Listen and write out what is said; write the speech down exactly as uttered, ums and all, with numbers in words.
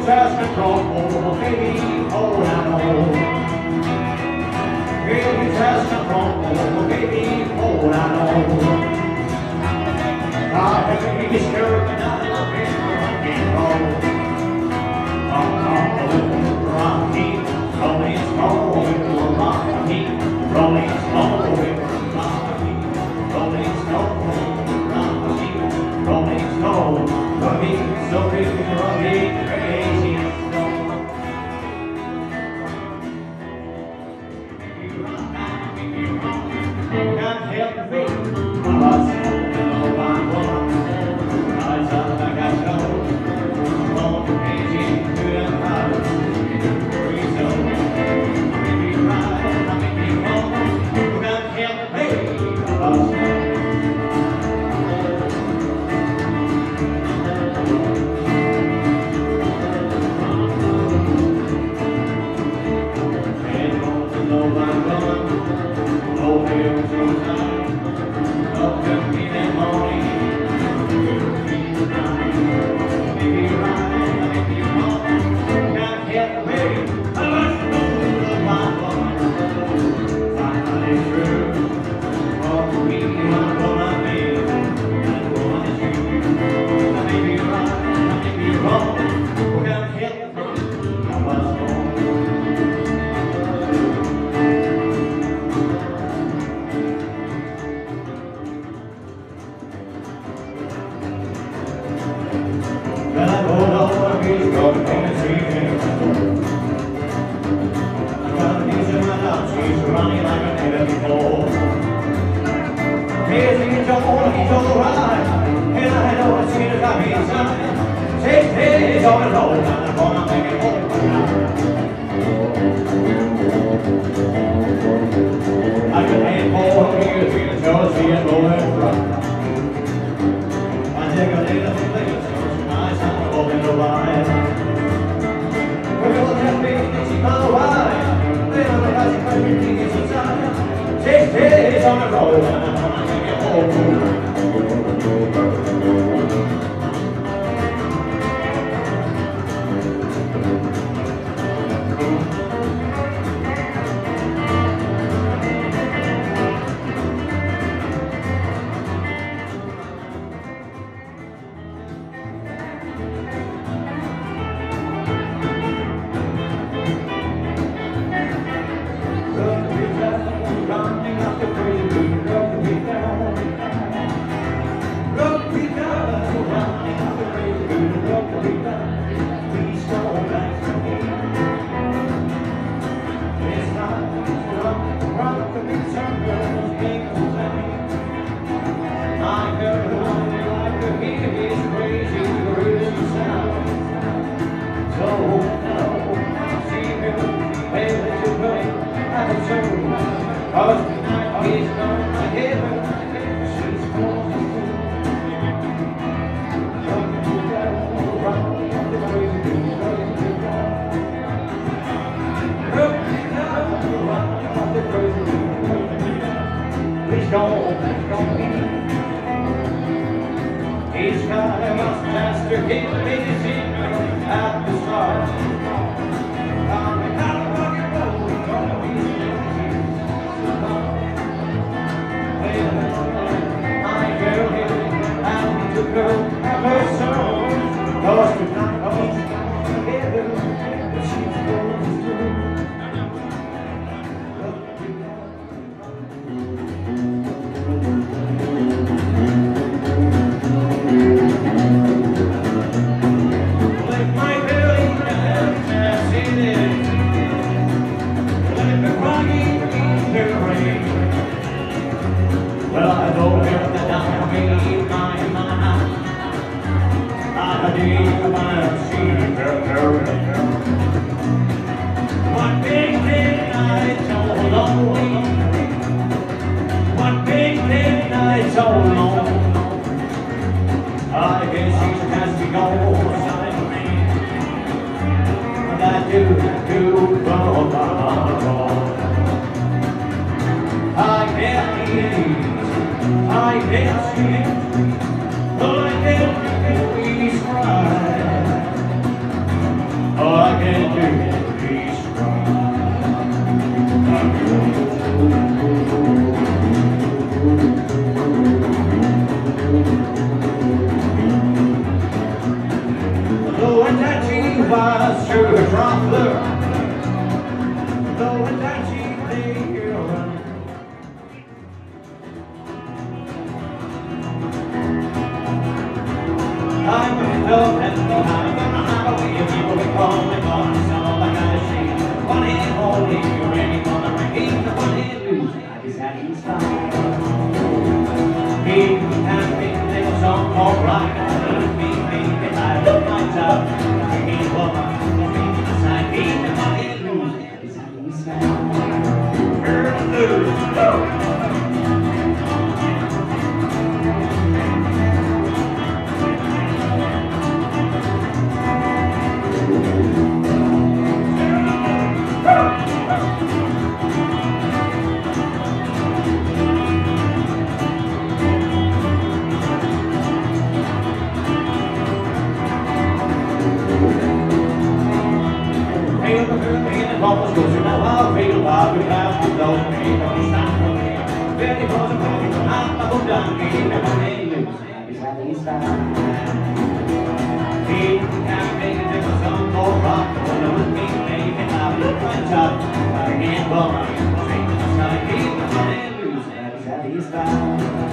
fast control, baby, hold on. Baby, fast control, baby, hold on. I baby, scared, but not looking for rock and roll. Rock, rocky, rolling slow, rocky, rolling slow, rocky, rolling slow, rocky, rolling slow, rocky, so crazy, rocky, crazy. Can't help the beat, I was smoking all my blood. I sound like I show, all the crazy to the house. Breathe so, make me cry, make me moan. Can't help the beat, I was smoking. He can make a little song alright. Me, me, if I look my job. He woman, me, beside me, the money lose. Is how you sound. Heard the blues. Vamos continuar ao veio lá do carro da Yyterin, não está com quem. Perigoso para que não há para mudar, quem não é nem luz, sabe está. He can make a difference on more rock, but no one can make it out of my job. I can't go around, say, I can't keep the money loose, sabe está.